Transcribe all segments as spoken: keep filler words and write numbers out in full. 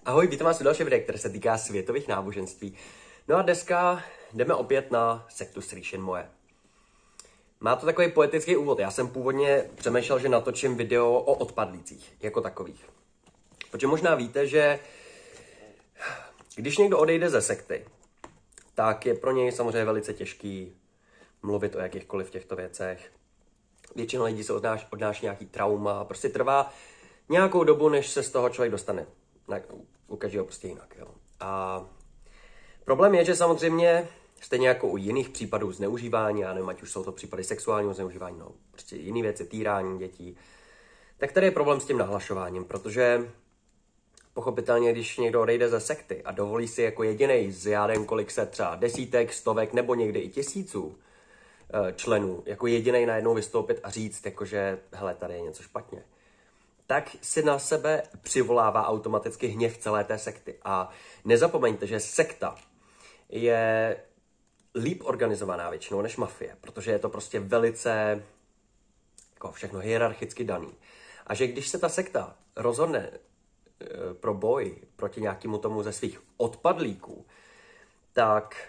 Ahoj, vítám vás u dalšího videa, které se týká světových náboženství. No a dneska jdeme opět na sektu Sríšin Moje. Má to takový poetický úvod. Já jsem původně přemýšlel, že natočím video o odpadlících jako takových. Protože možná víte, že když někdo odejde ze sekty, tak je pro něj samozřejmě velice těžký mluvit o jakýchkoliv těchto věcech. Většina lidí se odnáší, odnáší nějaký trauma, prostě trvá nějakou dobu, než se z toho člověk dostane. U každého prostě jinak. Jo. A problém je, že samozřejmě stejně jako u jiných případů zneužívání, já nevím, ať už jsou to případy sexuálního zneužívání, no, prostě jiné věci, týrání dětí, tak tady je problém s tím nahlašováním, protože pochopitelně, když někdo odejde ze sekty a dovolí si jako jedinej z já nevím kolik se třeba desítek, stovek nebo někdy i tisíců členů, jako jedinej najednou vystoupit a říct, jakože hele, tady je něco špatně, tak si na sebe přivolává automaticky hněv celé té sekty. A nezapomeňte, že sekta je líp organizovaná většinou než mafie, protože je to prostě velice jako všechno hierarchicky daný. A že když se ta sekta rozhodne pro boj proti nějakému tomu ze svých odpadlíků, tak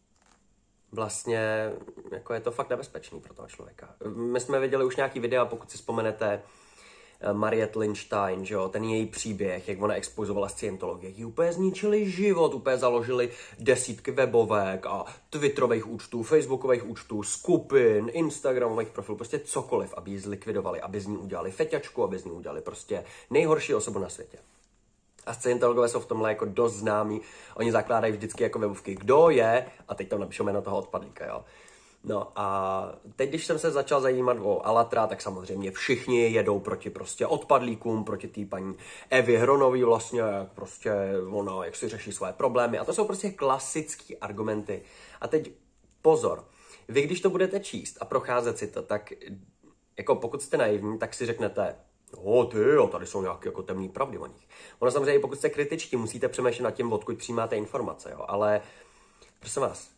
vlastně jako je to fakt nebezpečný pro toho člověka. My jsme viděli už nějaký videa, pokud si vzpomenete, Mariette Lynch-Stein, že jo, ten její příběh, jak ona expozovala scientologie, jí úplně zničili život, úplně založili desítky webovek a twitterových účtů, facebookových účtů, skupin, instagramových profilů, prostě cokoliv, aby ji zlikvidovali, aby z ní udělali feťačku, aby z ní udělali prostě nejhorší osobu na světě. A scientologové jsou v tomhle jako dost známí, oni zakládají vždycky jako webovky, kdo je, a teď tam napíšu jméno toho odpadlíka, jo. No a teď, když jsem se začal zajímat o Alatra, tak samozřejmě všichni jedou proti prostě odpadlíkům, proti té paní Evě Hronový vlastně, jak prostě ona, jak si řeší své problémy. A to jsou prostě klasické argumenty. A teď pozor, vy když to budete číst a procházet si to, tak jako pokud jste naivní, tak si řeknete, no ty jo, tady jsou nějaké jako temný pravdy o nich. Ono samozřejmě, pokud jste kritičtí, musíte přemýšlet nad tím, odkud přijímáte informace, jo. Ale prosím vás,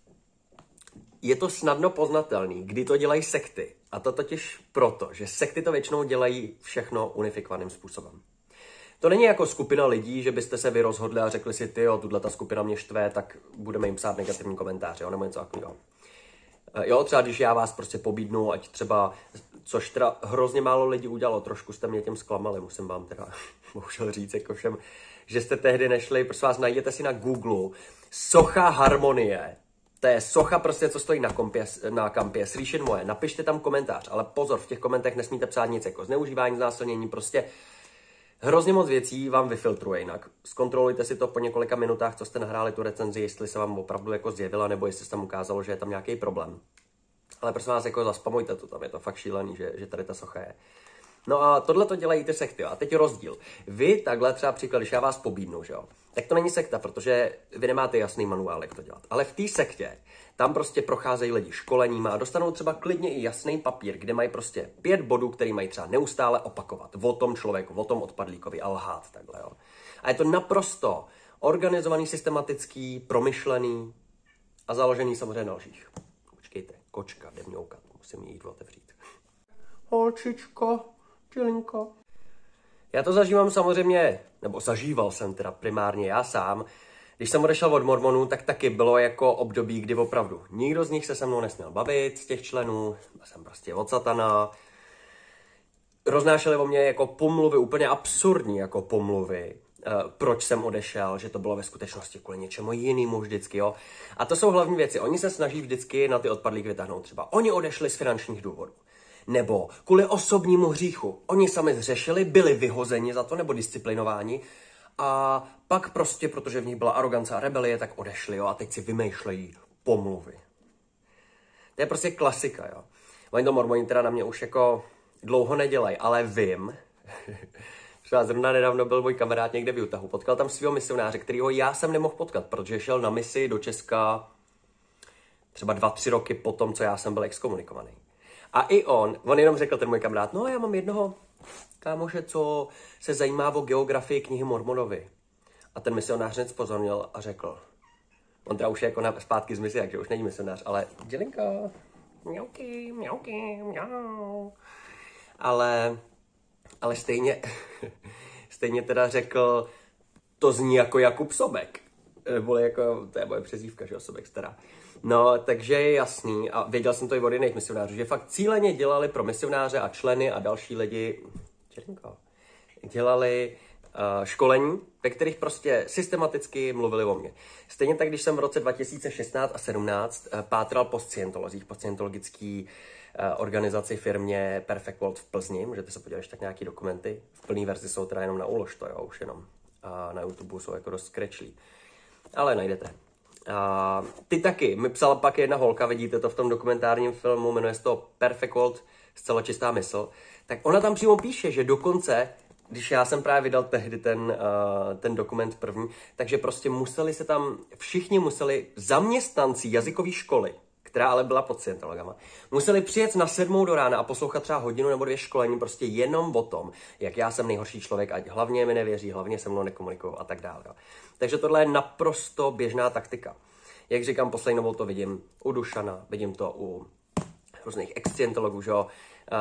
je to snadno poznatelný, kdy to dělají sekty. A to totiž proto, že sekty to většinou dělají všechno unifikovaným způsobem. To není jako skupina lidí, že byste se vy rozhodli a řekli si, ty jo, tuhle ta skupina mě štve, tak budeme jim psát negativní komentáře, jo, nebo něco takového. Jo, třeba když já vás prostě pobídnu, ať třeba, což teda hrozně málo lidí udělalo, trošku jste mě tím zklamali, musím vám teda bohužel říct jako všem, že jste tehdy nešli, prostě vás najděte si na Google socha harmonie. To je socha prostě, co stojí na, kompě, na kampě, Sríšin Moje. Napište tam komentář, ale pozor, v těch komentech nesmíte psát nic jako zneužívání, znásilnění, prostě hrozně moc věcí vám vyfiltruje jinak. Zkontrolujte si to po několika minutách, co jste nahráli tu recenzi, jestli se vám opravdu jako zjevila, nebo jestli se tam ukázalo, že je tam nějaký problém. Ale prosím vás, jako zaspamujte to tam, je to fakt šílený, že, že tady ta socha je. No a tohle to dělají ty sekty. A teď rozdíl. Vy takhle třeba příklad, když já vás pobídnu, že jo, tak to není sekta, protože vy nemáte jasný manuál, jak to dělat. Ale v té sektě, tam prostě procházejí lidi školeníma a dostanou třeba klidně i jasný papír, kde mají prostě pět bodů, který mají třeba neustále opakovat o tom člověku, o tom odpadlíkovi a lhát takhle, jo. A je to naprosto organizovaný, systematický, promyšlený a založený samozřejmě na lžích. Počkejte, kočka jde mňoukat, musím jí jít otevřít. Holčičko. Čilinko. Já to zažívám samozřejmě, nebo zažíval jsem teda primárně já sám. Když jsem odešel od mormonů, tak taky bylo jako období, kdy opravdu nikdo z nich se se mnou nesměl bavit, z těch členů, jsem prostě od satana. Roznášeli o mě jako pomluvy, úplně absurdní jako pomluvy, proč jsem odešel, že to bylo ve skutečnosti kvůli něčemu jinému vždycky, jo. A to jsou hlavní věci. Oni se snaží vždycky na ty odpadlíky vytáhnout třeba. Oni odešli z finančních důvodů. Nebo kvůli osobnímu hříchu. Oni sami zřešili, byli vyhozeni za to nebo disciplinováni a pak prostě, protože v nich byla arogance a rebelie, tak odešli, jo, a teď si vymýšlejí pomluvy. To je prostě klasika, jo. Oni to mormoni teda na mě už jako dlouho nedělají, ale vím, třeba zrovna nedávno byl můj kamarád někde v Utahu, potkal tam svého misionáře, kterýho já jsem nemohl potkat, protože šel na misi do Česka třeba dva, tři roky po tom, co já jsem byl exkomunikovaný. A i on, on jenom řekl, ten můj kamarád, no já mám jednoho kámoše, co se zajímá o geografii knihy Mormonovi. A ten misionář hned pozornil a řekl, on teda už je jako na, zpátky z mise, takže už není misionář, ale dělinka, mňauky, mňauky, mňau. Ale, ale stejně, stejně teda řekl, to zní jako Jakub Sobek. Nebo jako, to je moje přezdívka, že jo, Sobek stará. No, takže je jasný, a věděl jsem to i od jiných misionářů, že fakt cíleně dělali pro misionáře a členy a další lidi, Černko, dělali uh, školení, ve kterých prostě systematicky mluvili o mně. Stejně tak, když jsem v roce dva tisíce šestnáct a sedmnáct uh, pátral po scientolozích, po scientologický uh, organizaci firmě Perfect World v Plzni, můžete se podívat, tak nějaký dokumenty, v plné verzi jsou teda jenom na ulož to, jo, už jenom. A na YouTube jsou jako dost skrečlí. Ale najdete. A ty taky. Mi psala pak jedna holka, vidíte to v tom dokumentárním filmu, jmenuje se to Perfect World, zcela čistá mysl. Tak ona tam přímo píše, že dokonce, když já jsem právě vydal tehdy ten, uh, ten dokument první, takže prostě museli se tam, všichni museli, zaměstnanci jazykové školy, která ale byla pod scientologama, museli přijet na sedmou do rána a poslouchat třeba hodinu nebo dvě školení prostě jenom o tom, jak já jsem nejhorší člověk, ať hlavně mi nevěří, hlavně se mnou nekomunikují a tak dále. Takže tohle je naprosto běžná taktika. Jak říkám, poslední dobou to vidím u Dušana, vidím to u různých ex-scientologů, že jo,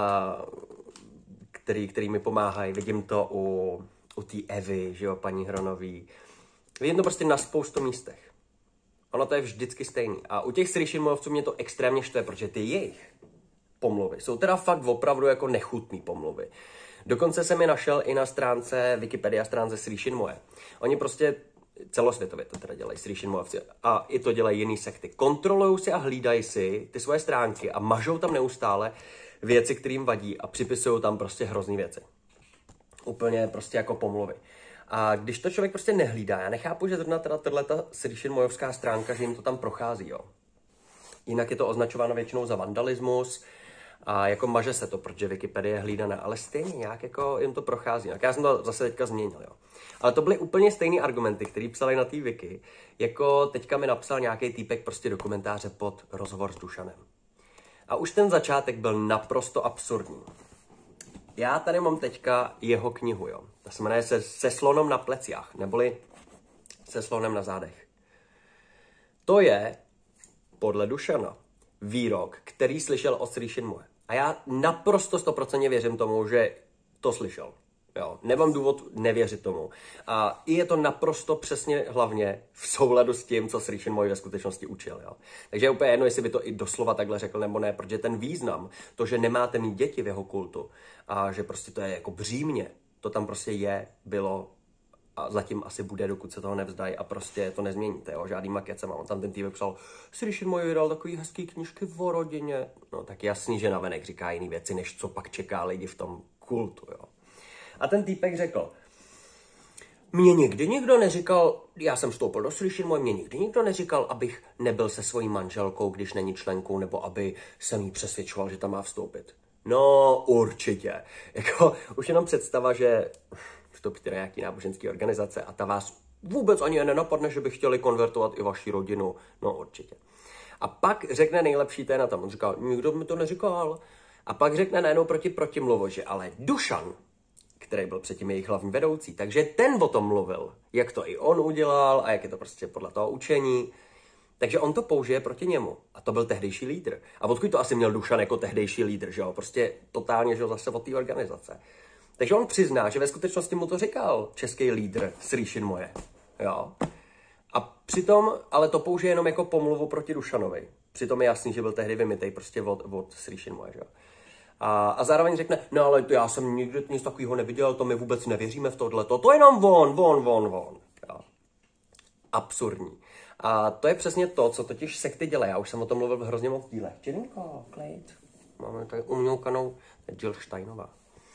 který, který mi pomáhají, vidím to u, u té Evy, že jo, paní Hronový. Vidím to prostě na spoustu místech. Ono to je vždycky stejný. A u těch slyšenmojovců mě to extrémně štve, protože ty jejich pomluvy jsou teda fakt opravdu jako nechutný pomluvy. Dokonce jsem je našel i na stránce Wikipedia, stránce Slyšenmoje. Oni prostě celosvětově to teda dělají slyšenmojovci a i to dělají jiný sekty. Kontrolují si a hlídají si ty svoje stránky a mažou tam neustále věci, kterým vadí a připisují tam prostě hrozný věci. Úplně prostě jako pomluvy. A když to člověk prostě nehlídá, já nechápu, že zrovna teda tato slyšenmojovská stránka, že jim to tam prochází, jo. Jinak je to označováno většinou za vandalismus a jako maže se to, protože Wikipedie je hlídaná, ale stejně nějak jako jim to prochází. Tak já jsem to zase teďka změnil, jo. Ale to byly úplně stejné argumenty, které psali na té wiki, jako teďka mi napsal nějaký týpek prostě do komentáře pod rozhovor s Dušanem. A už ten začátek byl naprosto absurdní. Já tady mám teďka jeho knihu, jo. Ta se jmenuje se, se slonem na pleciach, neboli se slonem na zádech. To je, podle Dušana, výrok, který slyšel od Slyšenmoje. A já naprosto stoprocentně věřím tomu, že to slyšel. Jo, nemám důvod nevěřit tomu. A i je to naprosto přesně hlavně v souladu s tím, co Slyšenmoj ve skutečnosti učil. Jo. Takže je úplně jedno, jestli by to i doslova takhle řekl nebo ne, protože ten význam, to, že nemáte mít děti v jeho kultu a že prostě to je jako břímě, to tam prostě je, bylo a zatím asi bude, dokud se toho nevzdají a prostě to nezměníte, jo, žádnýma kecema. On tam ten týpek psal, Slyšenmoj vydal takový hezký knížky o rodině. No tak jasný, že navenek říká jiný věci, než co pak čeká lidi v tom kultu, jo. A ten týpek řekl, mě nikdy nikdo neříkal, já jsem vstoupil do Slyšenmoje, mě nikdy nikdo neříkal, abych nebyl se svojí manželkou, když není členkou, nebo aby jsem jí přesvědčoval, že tam má vstoupit. No, určitě. Jako, už jenom představa, že vstoupíte do nějaký náboženský organizace a ta vás vůbec ani nenapadne, že by chtěli konvertovat i vaši rodinu. No, určitě. A pak řekne nejlepší ten na tom. On říká, nikdo mi to neříkal. A pak řekne najednou proti protimluvo, že ale Dušan, který byl předtím jejich hlavní vedoucí, takže ten o tom mluvil, jak to i on udělal a jak je to prostě podle toho učení. Takže on to použije proti němu. A to byl tehdejší lídr. A odkud to asi měl Dušan jako tehdejší lídr, že jo? Prostě totálně, že jo, zase od té organizace. Takže on přizná, že ve skutečnosti mu to říkal český lídr Slyšenmoje. Jo? A přitom, ale to použije jenom jako pomluvu proti Dušanovi. Přitom je jasný, že byl tehdy vymitej prostě od, od Slyšenmoje, že jo? A, a zároveň řekne, no ale to já jsem nikdy nic takového neviděl, to my vůbec nevěříme v tohleto, to je jenom von, von, von, von. Jo. Absurdní. A to je přesně to, co totiž sekty dělají. Já už jsem o tom mluvil v hrozně moc dílech. Černko, klid. Máme tady umělkanou Jill Steinová.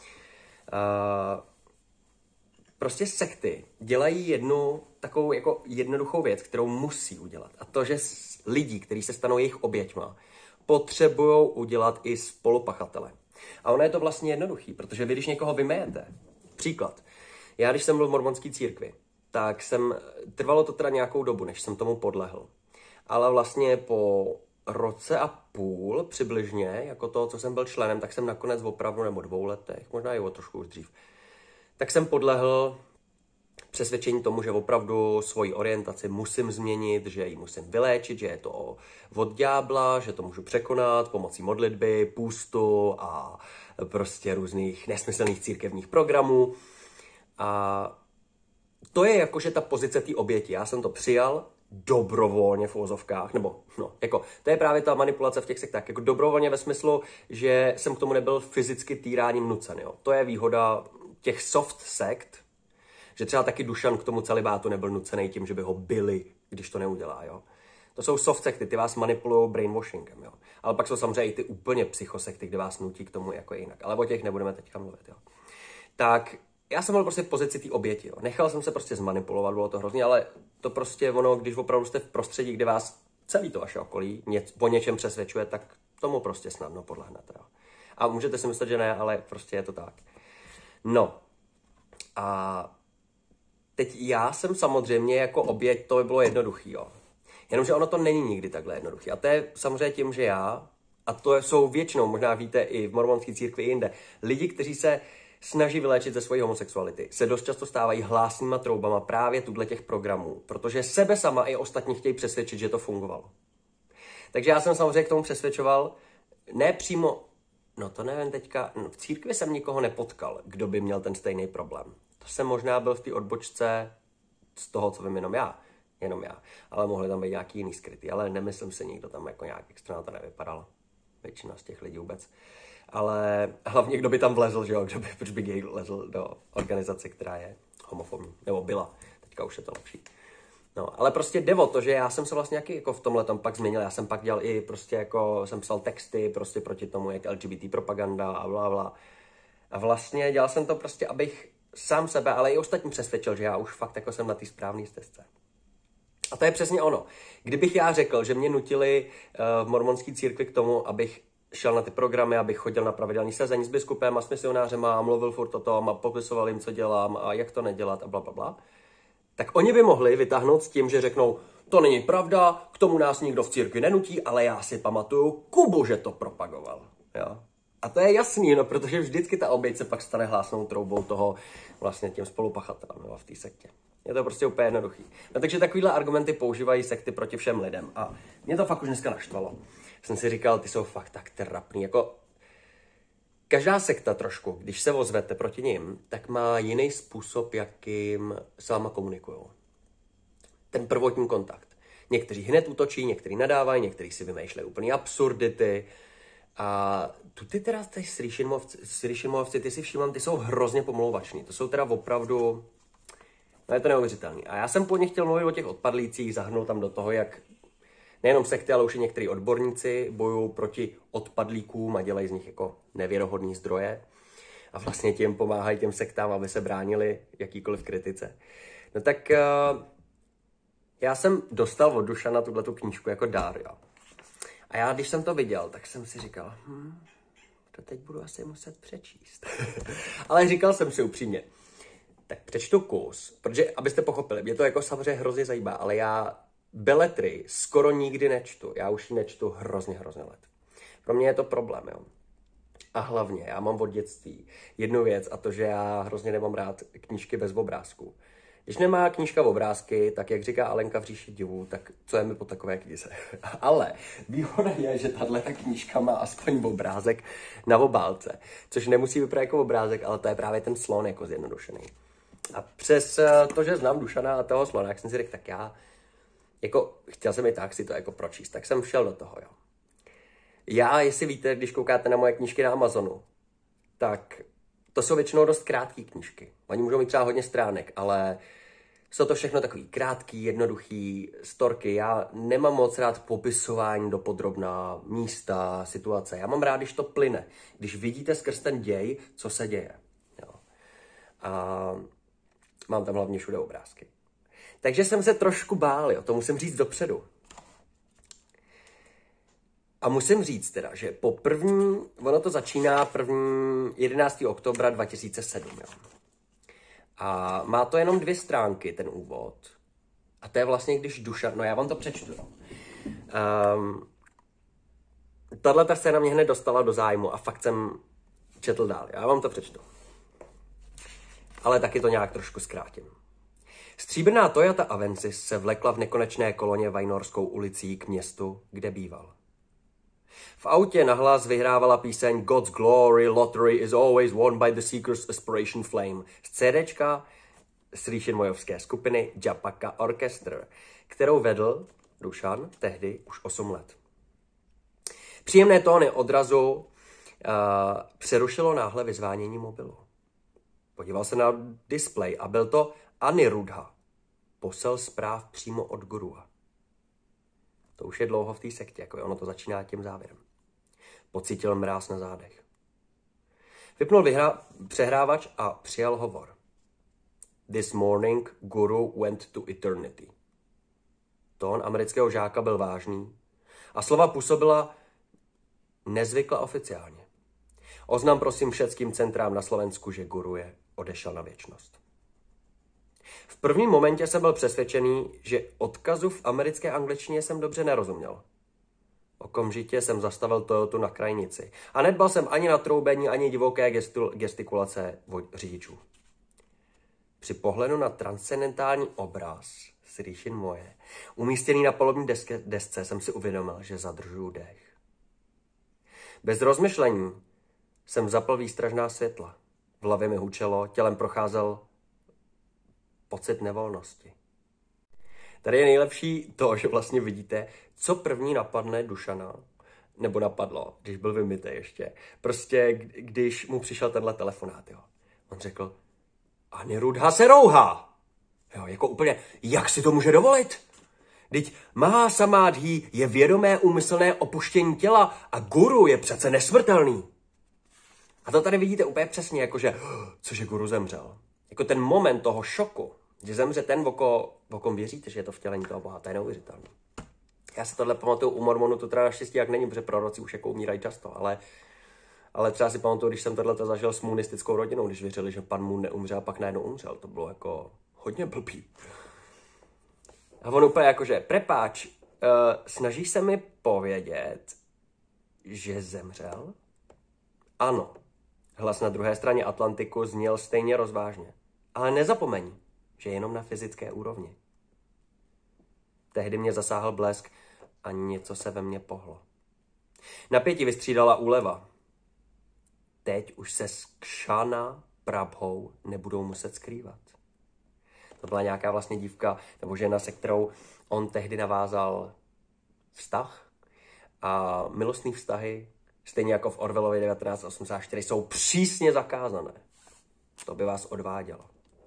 Uh, prostě sekty dělají jednu takovou jako jednoduchou věc, kterou musí udělat. A to, že lidi, kteří se stanou jejich oběťma, potřebují udělat i spolupachatele. A ono je to vlastně jednoduchý, protože vy, když někoho vymejete, příklad, já když jsem byl v mormonské církvi, tak jsem, trvalo to teda nějakou dobu, než jsem tomu podlehl. Ale vlastně po roce a půl přibližně, jako to, co jsem byl členem, tak jsem nakonec opravdu, nebo dvou letech, možná i o trošku už dřív, tak jsem podlehl přesvědčení tomu, že opravdu svoji orientaci musím změnit, že ji musím vyléčit, že je to od ďábla, že to můžu překonat pomocí modlitby, půstu a prostě různých nesmyslných církevních programů. A to je jakože ta pozice té oběti. Já jsem to přijal dobrovolně v uvozovkách, nebo no, jako, to je právě ta manipulace v těch sektách, jako dobrovolně ve smyslu, že jsem k tomu nebyl fyzicky týráním nucen, jo. To je výhoda těch soft sekt, že třeba taky Dušan k tomu celibátu nebyl nucený tím, že by ho byli, když to neudělá, jo. To jsou soft sekty, ty vás manipulují brainwashingem, jo. Ale pak jsou samozřejmě i ty úplně psychosekty, kde vás nutí k tomu jako jinak. Ale o těch nebudeme teďka mluvit, jo. Tak já jsem byl prostě v pozici té oběti, jo. Nechal jsem se prostě zmanipulovat, bylo to hrozně, ale to prostě ono, když opravdu jste v prostředí, kde vás celý to vaše okolí něc, o něčem přesvědčuje, tak tomu prostě snadno podlehnete, jo. A můžete si myslet, že ne, ale prostě je to tak. No. A teď já jsem samozřejmě jako oběť, to by bylo jednoduchý, jo. Jenomže ono to není nikdy takhle jednoduchý. A to je samozřejmě tím, že já, a to jsou většinou, možná víte i v mormonské církvi i jinde, lidi, kteří se snaží vyléčit ze svojí homosexuality, se dost často stávají hlásnýma troubama právě tuhle těch programů, protože sebe sama i ostatní chtějí přesvědčit, že to fungovalo. Takže já jsem samozřejmě k tomu přesvědčoval, ne přímo, no to nevím teďka, no v církvi jsem nikoho nepotkal, kdo by měl ten stejný problém. To jsem možná byl v té odbočce z toho, co vím jenom já. Jenom já. Ale mohli tam být nějaký jiný skrytý. Ale nemyslím si, nikdo tam jako nějak extra to nevypadal. Většina z těch lidí vůbec. Ale hlavně, kdo by tam vlezl, že jo? Kdo by, proč by gay lezl do organizace, která je homofobní. Nebo byla. Teďka už je to lepší. No, ale prostě jde o to, že já jsem se vlastně nějaký jako v tomhle tom pak změnil. Já jsem pak dělal i prostě jako, jsem psal texty prostě proti tomu, jak L G B T propaganda a bla bla. A vlastně dělal jsem to prostě, abych sám sebe, ale i ostatní přesvědčil, že já už fakt jako jsem na té správné stezce. A to je přesně ono. Kdybych já řekl, že mě nutili uh, v mormonské církvi k tomu, abych šel na ty programy, abych chodil na pravidelný sezení s biskupem a s misionářema a mluvil furt o tom a popisoval jim, co dělám a jak to nedělat a bla, bla, bla, tak oni by mohli vytáhnout s tím, že řeknou, to není pravda, k tomu nás nikdo v církvi nenutí, ale já si pamatuju Kubu, že to propagoval. Jo? A to je jasný, no, protože vždycky ta oběť se pak stane hlásnou troubou toho vlastně těm spolupachatelem, jo, v té sektě. Je to prostě úplně jednoduchý. No takže takovýhle argumenty používají sekty proti všem lidem. A mě to fakt už dneska naštvalo. Jsem si říkal, ty jsou fakt tak trapný. Jako každá sekta trošku, když se ozvete proti nim, tak má jiný způsob, jakým s váma komunikují. Ten prvotní kontakt. Někteří hned útočí, někteří nadávají, někteří si vymýšlejí úplný absurdity. A tu ty teda ty slyšimovci, ty si všímám, ty jsou hrozně pomlouvační. To jsou teda opravdu... No je to neuvěřitelný. A já jsem po nich chtěl mluvit o těch odpadlících, zahrnul tam do toho, jak nejenom sekty, ale už i některý odborníci bojují proti odpadlíkům a dělají z nich jako nevěrohodný zdroje. A vlastně tím pomáhají těm sektám, aby se bránili jakýkoliv kritice. No tak uh, já jsem dostal od Dušana tuhletu knížku jako dár, jo. A já, když jsem to viděl, tak jsem si říkal, hm, to teď budu asi muset přečíst. Ale říkal jsem si upřímně, tak přečtu kus, protože, abyste pochopili, mě to jako samozřejmě hrozně zajímá, ale já beletry skoro nikdy nečtu. Já už ji nečtu hrozně, hrozně let. Pro mě je to problém, jo. A hlavně, já mám od dětství jednu věc, a to, že já hrozně nemám rád knížky bez obrázků. Když nemá knížka obrázky, tak jak říká Alenka v říši divů, tak co je mi po takové knize. Ale výhoda je, že tahle ta knížka má aspoň obrázek na obálce, což nemusí vypadat jako obrázek, ale to je právě ten slon jako zjednodušený. A přes to, že znám Dušana a toho slona, jak jsem si řekl, tak já, jako, chtěl jsem i tak si to jako pročíst, tak jsem šel do toho, jo. Já, jestli víte, když koukáte na moje knížky na Amazonu, tak to jsou většinou dost krátké knížky. Oni můžou mít třeba hodně stránek, ale jsou to všechno takový krátký, jednoduchý storky. Já nemám moc rád popisování dopodrobná, místa, situace. Já mám rád, když to plyne, když vidíte skrz ten děj, co se děje. Jo. A mám tam hlavně všude obrázky. Takže jsem se trošku bál, jo, to musím říct dopředu. A musím říct teda, že po první, ono to začíná první jedenáctého oktobra dva tisíce sedm, jo. A má to jenom dvě stránky, ten úvod. A to je vlastně, když Dušan, no já vám to přečtu, jo. Um, tahle ta scéna mě hned dostala do zájmu a fakt jsem četl dál, já vám to přečtu. Ale taky to nějak trošku zkrátím. Stříbrná Toyota Avensis se vlekla v nekonečné koloně Vajnorskou ulicí k městu, kde býval. V autě nahlas vyhrávala píseň God's Glory Lottery is always won by the seeker's aspiration flame z CDčka Sríšin-mojovské skupiny Japaka Orchestra, kterou vedl Dušan tehdy už osm let. Příjemné tóny odrazu uh, přerušilo náhle vyzvánění mobilu. Podíval se na displej a byl to Anirudha, posel zpráv přímo od gurua. To už je dlouho v té sektě, jako ono to začíná tím závěrem. Pocítil mráz na zádech. Vypnul vyhra- přehrávač a přijal hovor. This morning Guru went to eternity. Tón amerického žáka byl vážný a slova působila nezvykle oficiálně. Oznam prosím všetkým centrám na Slovensku, že Guru je odešel na věčnost. V prvním momentě jsem byl přesvědčený, že odkazu v americké angličtině jsem dobře nerozuměl. Okamžitě jsem zastavil Toyotu na krajnici a nedbal jsem ani na troubení, ani divoké gestul, gestikulace řidičů. Při pohledu na transcendentální obraz Sríšin moje, umístěný na palubní desce, desce, jsem si uvědomil, že zadržuju dech. Bez rozmyšlení jsem zapl výstražná světla. V hlavě mi hučelo, tělem procházel pocit nevolnosti. Tady je nejlepší to, že vlastně vidíte, co první napadne Dušana, nebo napadlo, když byl vymytý ještě. Prostě, když mu přišel tenhle telefonát, jo. On řekl, Anirudha se rouhá. Jo, jako úplně, jak si to může dovolit? Vždyť Maha Samádhi je vědomé úmyslné opuštění těla a Guru je přece nesmrtelný. A to tady vidíte úplně přesně, jakože, cože Guru zemřel. Jako ten moment toho šoku, že zemře ten, o kom věříte, že je to vtělení toho Boha, to je neuvěřitelné. Já si tohle pamatuju u mormonů, to teda naštěstí jak není, protože proroci už jako umírají často, ale, ale třeba si pamatuju, když jsem tohle zažil s munistickou rodinou, když věřili, že pan Moon neumře a pak najednou umřel. To bylo jako hodně blbý. A on úplně jakože, prepáč, uh, snažíš se mi povědět, že zemřel? Ano. Hlas na druhé straně Atlantiku zněl stejně rozvážně. Ale nezapomeň, že jenom na fyzické úrovni. Tehdy mě zasáhl blesk a něco se ve mně pohlo. Napětí vystřídala úleva. Teď už se s Kšana Prabhou nebudou muset skrývat. To byla nějaká vlastně dívka nebo žena, se kterou on tehdy navázal vztah. A milostný vztahy, stejně jako v Orwellově devatenáct osmdesát čtyři, jsou přísně zakázané. To by vás odvádělo.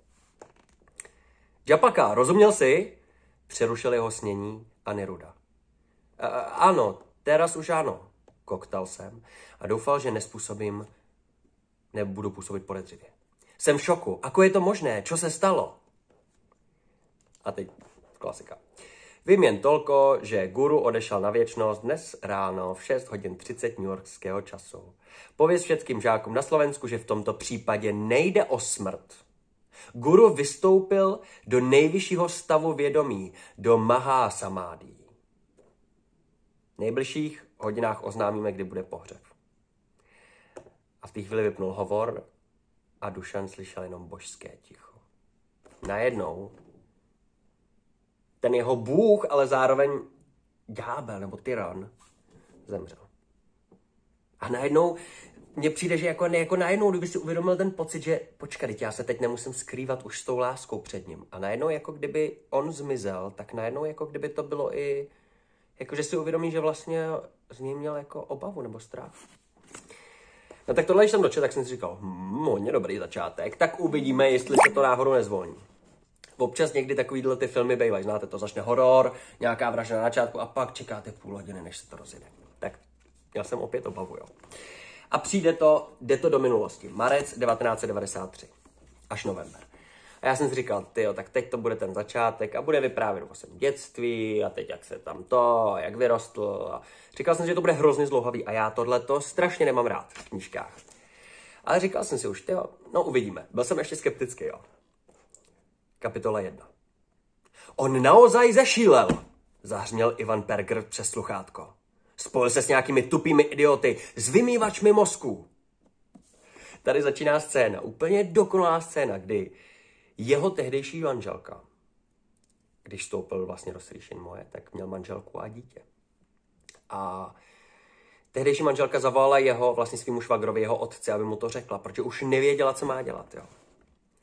Japaka, rozuměl jsi? Přerušil jeho snění Anirudha. Ano, teraz už ano, koktal jsem a doufal, že nespůsobím, nebudu působit podezřivě. Jsem v šoku. Ako je to možné? Čo se stalo? A teď klasika. Vím jen tolko, že Guru odešel na věčnost dnes ráno v šest hodin třicet newyorského času. Pověz všetkým žákům na Slovensku, že v tomto případě nejde o smrt. Guru vystoupil do nejvyššího stavu vědomí, do Maha Samádhi. V nejbližších hodinách oznámíme, kdy bude pohřeb. A v té chvíli vypnul hovor a Dušan slyšel jenom božské ticho. Najednou ten jeho bůh, ale zároveň ďábel nebo tyran, zemřel. A najednou mně přijde, že jako, jako najednou, kdyby si uvědomil ten pocit, že počkej, já se teď nemusím skrývat už s tou láskou před ním. A najednou jako kdyby on zmizel, tak najednou jako kdyby to bylo i, jako že si uvědomí, že vlastně z něj měl jako obavu nebo strach. No tak tohle, když jsem dočetl, tak jsem si říkal, hm, hodně dobrý začátek, tak uvidíme, jestli se to náhodou nezvolní. Občas někdy takovýhle ty filmy bývají, znáte to, začne horor, nějaká vražda na začátku a pak čekáte půl hodiny, než se to rozjede. Tak já jsem opět obavu, jo. A přijde to, jde to do minulosti. Marec devatenáct set devadesát tři. Až november. A já jsem si říkal, tyjo, tak teď to bude ten začátek a bude vyprávět o svém dětství a teď jak se tam to, jak vyrostl. A říkal jsem si, že to bude hrozně zdlouhavý a já tohleto strašně nemám rád v knížkách. Ale říkal jsem si už, tyjo, no uvidíme. Byl jsem ještě skeptický, jo. Kapitola jedna. On naozaj zešílel, zahřměl Ivan Perger přes sluchátko. Spojil se s nějakými tupými idioty, s vymývačmi mozků. Tady začíná scéna, úplně dokonalá scéna, kdy jeho tehdejší manželka, když vstoupil vlastně do Sríšin moje, tak měl manželku a dítě. A tehdejší manželka zavolala jeho, vlastně svýmu švagrovi, jeho otci, aby mu to řekla, protože už nevěděla, co má dělat. Jo.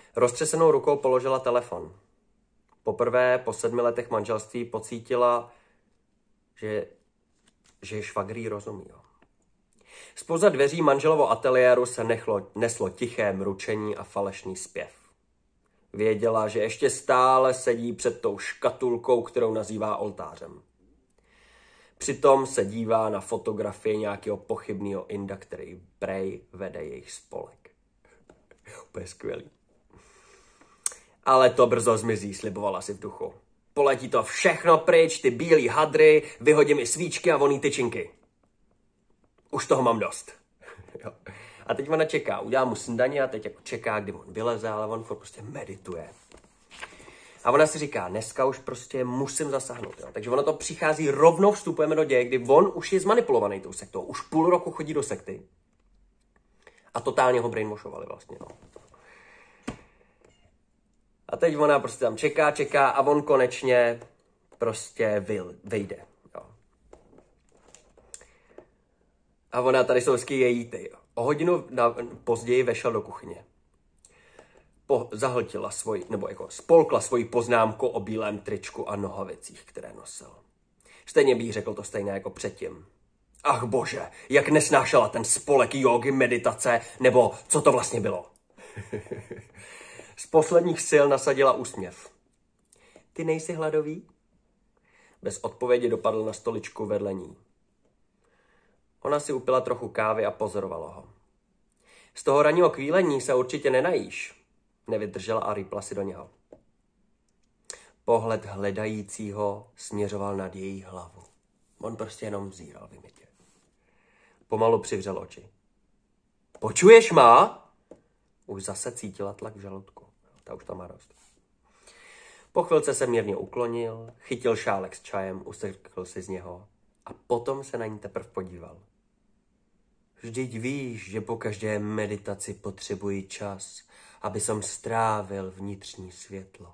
Roztřesenou rukou položila telefon. Poprvé po sedmi letech manželství pocítila, že, že je švagrý rozumí. Jo. Zpoza dveří manželovo ateliéru se nechlo, neslo tiché mručení a falešný zpěv. Věděla, že ještě stále sedí před tou škatulkou, kterou nazývá oltářem. Přitom se dívá na fotografie nějakého pochybného Inda, který prej vede jejich spolek. Úplně skvělý. Ale to brzo zmizí, slibovala si v duchu. Poletí to všechno pryč, ty bílý hadry, vyhodím mi svíčky a voný tyčinky. Už toho mám dost. Jo. A teď ona čeká, udělá mu snídaně a teď jako čeká, kdy on vyleze, ale on prostě medituje. A ona si říká, dneska už prostě musím zasáhnout. Jo. Takže ono to přichází, rovnou vstupujeme do děje, kdy on už je zmanipulovaný tou sektou. Už půl roku chodí do sekty. A totálně ho brainwashovali vlastně. No. A teď ona prostě tam čeká, čeká a on konečně prostě vyjde. Jo. A ona, tady jsou hezky jejíty. O hodinu na, později vešel do kuchyně. Po, zahltila svoj, nebo jako spolkla svoji poznámku o bílém tričku a nohavicích, které nosil. Stejně bych řekl to stejné jako předtím. Ach bože, jak nesnášela ten spolek jógy, meditace, nebo co to vlastně bylo. Z posledních sil nasadila úsměv. Ty nejsi hladový? Bez odpovědi dopadl na stoličku vedle ní. Ona si upila trochu kávy a pozorovala ho. Z toho ranního kvílení se určitě nenajíš, nevydržela a rýpla si do něho. Pohled hledajícího směřoval nad její hlavu. On prostě jenom vzíral vymitě. Pomalu přivřel oči. Počuješ, má? Už zase cítila tlak v žaludku. Ta už tam má dost. Po chvilce se mírně uklonil, chytil šálek s čajem, ustrkl si z něho a potom se na ní teprve podíval. Vždyť víš, že po každé meditaci potřebuji čas, aby som strávil vnitřní světlo.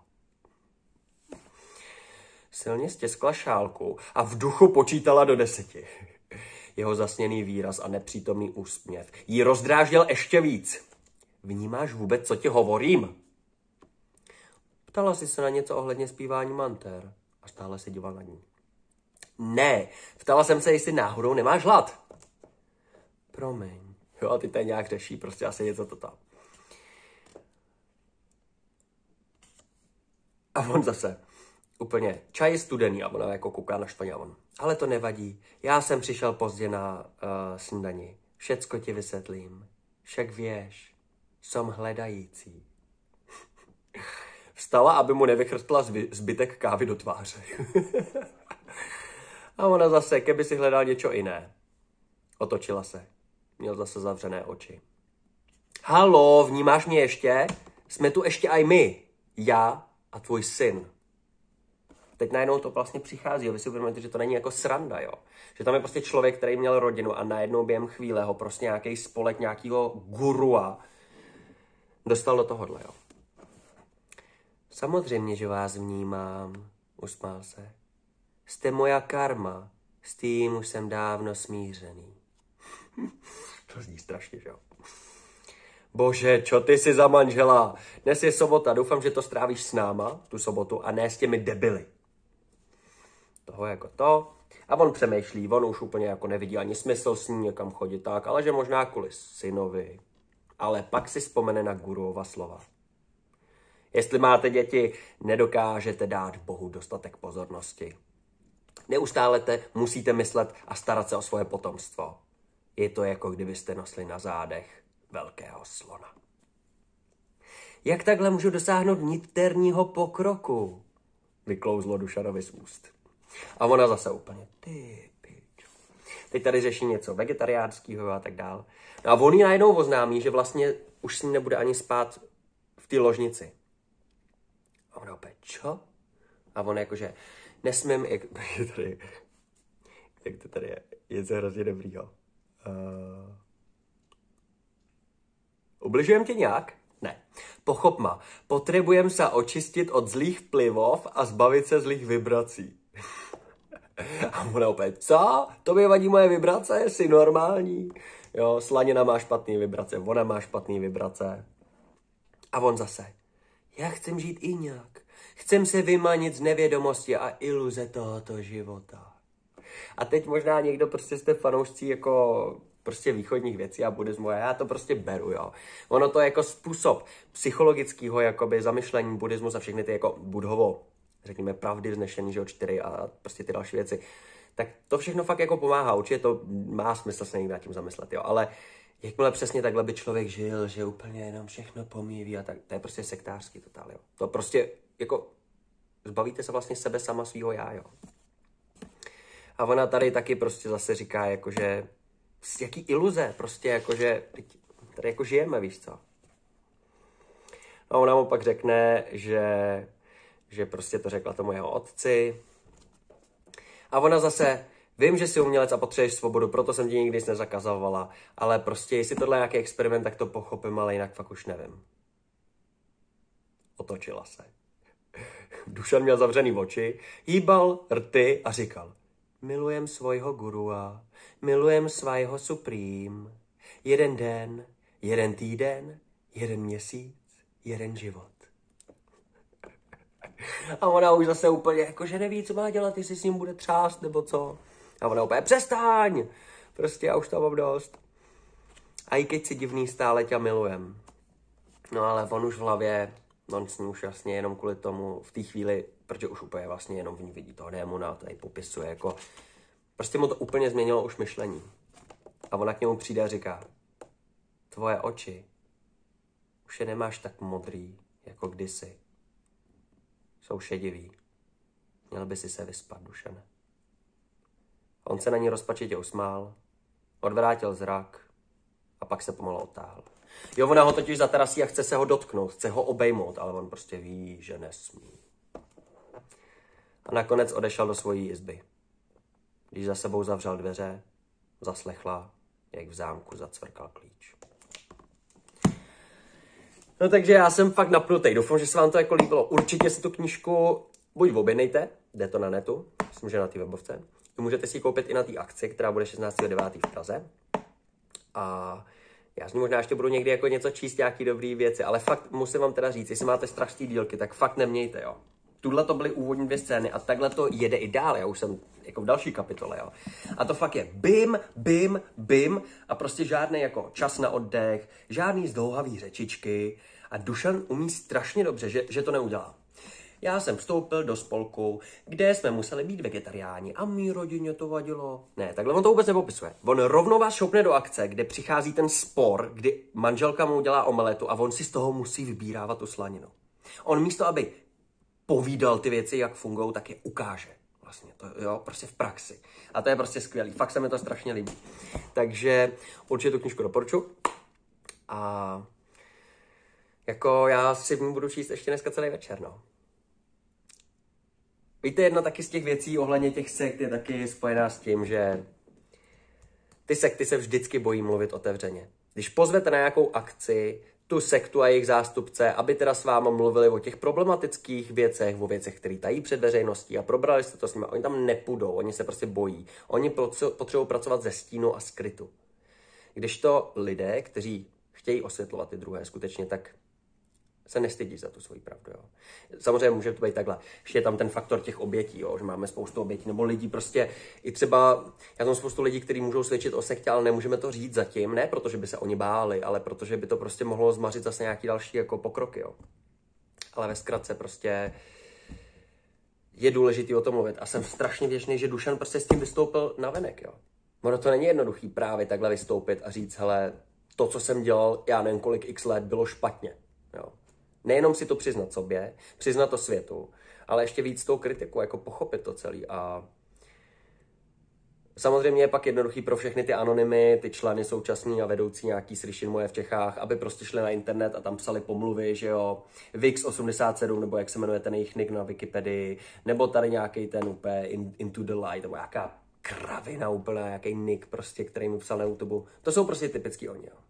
Silně stěskla šálku a v duchu počítala do deseti. Jeho zasněný výraz a nepřítomný úsměv jí rozdrážděl ještě víc. Vnímáš vůbec, co ti hovorím? Ptala jsi se na něco ohledně zpívání manter a stále se díval na ní. Ne, ptala jsem se, jestli náhodou nemáš hlad. Promiň. Jo, a ty tady nějak řeší, prostě asi něco toto. A on zase, úplně, čaj je studený a ona jako kouká na štvaně a on. Ale to nevadí, já jsem přišel pozdě na uh, snídani. Všecko ti vysvětlím. Však věš, jsem hledající. Vstala, aby mu nevychrstla zbytek kávy do tváře. A ona zase, keby si hledal něco jiné. Otočila se. Měl zase zavřené oči. Halo, vnímáš mě ještě? Jsme tu ještě aj my. Já a tvůj syn. Teď najednou to vlastně přichází. Vy si uvědomíte, že to není jako sranda, jo. Že tam je prostě člověk, který měl rodinu a najednou během chvíle ho prostě nějaký spolek nějakého gurua dostal do tohohle, jo. Samozřejmě, že vás vnímám, usmál se. Jste moja karma, s tím už jsem dávno smířený. To zní strašně, že jo? Bože, čo ty jsi za manžela? Dnes je sobota, doufám, že to strávíš s náma, tu sobotu, a ne s těmi debily. Toho jako to. A on přemýšlí, on už úplně jako nevidí ani smysl s ní někam chodit tak, ale že možná kvůli synovi. Ale pak si vzpomene na guruova slova. Jestli máte děti, nedokážete dát Bohu dostatek pozornosti. Neustále te musíte myslet a starat se o svoje potomstvo. Je to jako kdybyste nosili na zádech velkého slona. Jak takhle můžu dosáhnout niterního pokroku? Vyklouzlo Dušanovi z úst. A ona zase úplně, ty pič. Teď tady řeší něco vegetariánského a tak dál. No a on jí najednou oznámí, že vlastně už s ní nebude ani spát v té ložnici. A ona opět, čo? A on jakože, nesmím, jak, tady, jak to tady je, je to hrozně dobrýho. Uh, ubližujem ti nějak? Ne. Pochop ma, potřebujem se očistit od zlých vplyvov a zbavit se zlých vibrací. A ona opět, co? Tobě vadí moje vibrace? Jsi normální? Jo, slanina má špatný vibrace, ona má špatný vibrace. A on zase, Já chcem žít i nějak. Chcem se vymanit z nevědomosti a iluze tohoto života. A teď možná někdo prostě jste fanoušci jako prostě východních věcí a buddhismu a já to prostě beru, jo. Ono to je jako způsob psychologického jakoby zamyšlení buddhismus a všechny ty jako budhovo, řekněme pravdy vznešení, že jo, čtyři a prostě ty další věci. Tak to všechno fakt jako pomáhá, určitě to má smysl se někdy nad tím zamyslet, jo, ale jakmile přesně takhle by člověk žil, že úplně jenom všechno pomíví a tak, to je prostě sektářský totál, jo. To prostě jako zbavíte se vlastně sebe sama svýho já, jo. A ona tady taky prostě zase říká, jakože, jaký iluze, prostě jakože, tady jako žijeme, víš co. A ona mu pak řekne, že, že prostě to řekla tomu jeho otci. A ona zase, vím, že jsi umělec a potřebuješ svobodu, proto jsem ti nikdy nic nezakazovala, ale prostě, jestli tohle je nějaký experiment, tak to pochopím, ale jinak fakt už nevím. Otočila se. Dušan měl zavřený oči, hýbal rty a říkal, milujem svojho gurua, milujem svého supreme. Jeden den, jeden týden, jeden měsíc, jeden život. A ona už zase úplně jako, že neví, co má dělat, jestli s ním bude třást nebo co. A ona úplně, přestaň! Prostě já už to mám dost. A i keď si divný, stále tě milujem. No ale on už v hlavě, on s ní už vlastně jenom kvůli tomu v té chvíli, protože už úplně vlastně jenom v ní vidí toho démona, tady popisuje jako, prostě mu to úplně změnilo už myšlení. A ona k němu přijde a říká, tvoje oči už je nemáš tak modrý, jako kdysi. Jsou šedivý. Měl by si se vyspat, Dušane. On se na ní rozpačitě usmál, odvrátil zrak a pak se pomalu otáhl. Jo, ona ho totiž zatarasí a chce se ho dotknout, chce ho obejmout, ale on prostě ví, že nesmí. A nakonec odešel do svojí izby. Když za sebou zavřel dveře, zaslechla, jak v zámku zacvrkal klíč. No takže já jsem fakt napnutý. Doufám, že se vám to jako líbilo. Určitě si tu knížku buď objednejte, jde to na netu, myslím, že na té webovce. Můžete si ji koupit i na té akci, která bude šestnáctého devátého v Praze. A já z ní možná ještě budu někdy jako něco číst, nějaký dobrý věci, ale fakt musím vám teda říct, jestli máte strach z té dílky, tak fakt nemějte, jo. Tuhle to byly úvodní dvě scény a takhle to jede i dál, já už jsem jako v další kapitole, jo. A to fakt je bim, bim, bim a prostě žádný jako čas na oddech, žádný zdlouhavý řečičky a Dušan umí strašně dobře, že, že to neudělá. Já jsem vstoupil do spolku, kde jsme museli být vegetariáni a mý rodině to vadilo. Ne, takhle on to vůbec nepopisuje. On rovnou vás šoupne do akce, kde přichází ten spor, kdy manželka mu dělá omeletu a on si z toho musí vybírávat tu slaninu. On místo, aby povídal ty věci, jak fungují, tak je ukáže. Vlastně to, jo, prostě v praxi. A to je prostě skvělý. Fakt se mi to strašně líbí. Takže určitě tu knížku doporučuji. A jako já si budu číst ještě dneska celý večer, no. Víte, jedna taky z těch věcí ohledně těch sekt je taky spojená s tím, že ty sekty se vždycky bojí mluvit otevřeně. Když pozvete na nějakou akci tu sektu a jejich zástupce, aby teda s váma mluvili o těch problematických věcech, o věcech, které tají před veřejností a probrali jste to s nimi, oni tam nepůjdou, oni se prostě bojí. Oni potřebují pracovat ze stínu a skrytu. Když to lidé, kteří chtějí osvětlovat ty druhé skutečně, tak se nestydí za tu svoji pravdu, jo. Samozřejmě může to být takhle. Ještě je tam ten faktor těch obětí, jo, že máme spoustu obětí, nebo lidí prostě, i třeba, já mám spoustu lidí, kteří můžou svědčit o sektě, ale nemůžeme to říct zatím, ne protože by se oni báli, ale protože by to prostě mohlo zmařit zase nějaký další jako pokroky, jo. Ale ve zkratce prostě je důležitý o tom mluvit a jsem strašně vděčný, že Dušan prostě s tím vystoupil navenek, jo. Ono to není jednoduchý právě takhle vystoupit a říct, hele, to, co jsem dělal, já nevím kolik x let, bylo špatně, jo. Nejenom si to přiznat sobě, přiznat to světu, ale ještě víc tou kritiku, jako pochopit to celý. A samozřejmě je pak jednoduchý pro všechny ty anonymy, ty členy současný a vedoucí nějaký slyšin moje v Čechách, aby prostě šli na internet a tam psali pomluvy, že jo, Vix osmdesát sedm, nebo jak se jmenuje ten jejich nick na Wikipedii, nebo tady nějaký ten úplně in, Into the Light, nebo nějaká kravina úplně, nějaký nick prostě, který mi psal na YouTube. To jsou prostě typický oni, jo.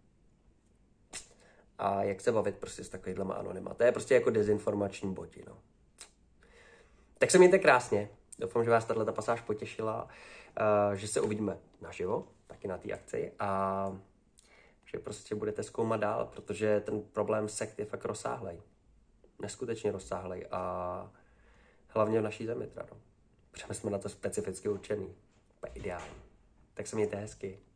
A jak se bavit prostě s takovýhlema anonyma. To je prostě jako dezinformační boti, no. Tak se mějte krásně. Doufám, že vás tato pasáž potěšila, uh, že se uvidíme naživo, taky na té akci a že prostě budete zkoumat dál, protože ten problém sekt je fakt rozsáhlej. neskutečně rozsáhlej a hlavně v naší zemi teda, no. Protože jsme na to specificky určený. Úplně ideální. Tak se mějte hezky.